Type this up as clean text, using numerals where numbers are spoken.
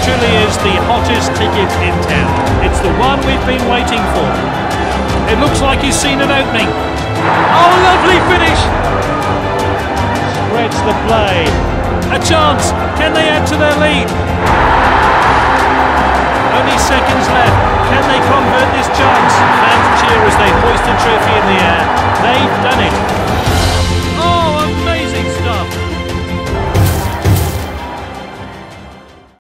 truly is the hottest ticket in town. It's the one we've been waiting for. It looks like he's seen an opening. Oh, lovely finish! Spreads the play. A chance. Can they add to their lead? Only seconds left. Can they convert this chance? Fans cheer as they hoist the trophy in the air.